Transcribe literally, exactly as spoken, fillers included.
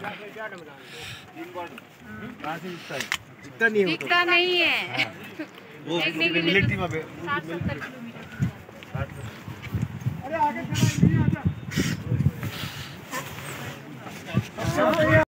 इतना नहीं है, इतना नहीं है। वो मिलिट्री में साठ सत्तर किलोमीटर। अरे आगे चला नहीं आजा।